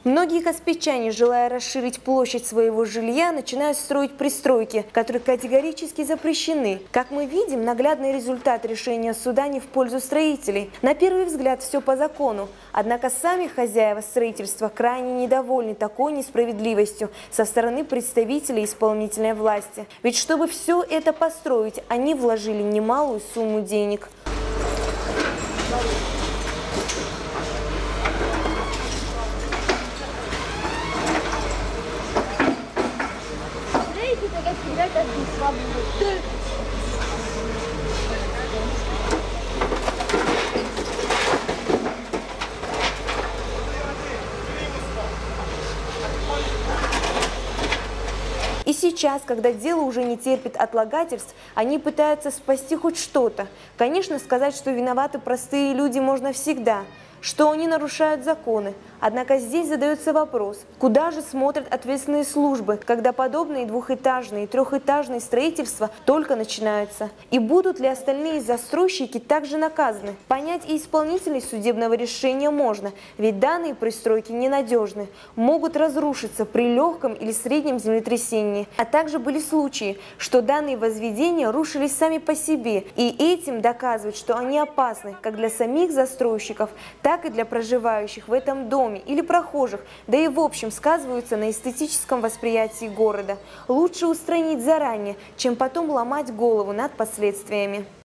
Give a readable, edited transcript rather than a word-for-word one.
Многие каспийчане, желая расширить площадь своего жилья, начинают строить пристройки, которые категорически запрещены. Как мы видим, наглядный результат решения суда не в пользу строителей. На первый взгляд все по закону. Однако сами хозяева строительства крайне недовольны такой несправедливостью со стороны представителей исполнительной власти. Ведь чтобы все это построить, они вложили немалую сумму денег. И сейчас, когда дело уже не терпит отлагательств, они пытаются спасти хоть что-то. Конечно, сказать, что виноваты простые люди, можно всегда, что они нарушают законы. Однако здесь задается вопрос, куда же смотрят ответственные службы, когда подобные двухэтажные и трехэтажные строительства только начинаются? И будут ли остальные застройщики также наказаны? Понять и исполнителей судебного решения можно, ведь данные пристройки ненадежны, могут разрушиться при легком или среднем землетрясении. А также были случаи, что данные возведения рушились сами по себе, и этим доказывают, что они опасны как для самих застройщиков, так и для проживающих в этом доме или прохожих, да и в общем сказываются на эстетическом восприятии города. Лучше устранить заранее, чем потом ломать голову над последствиями.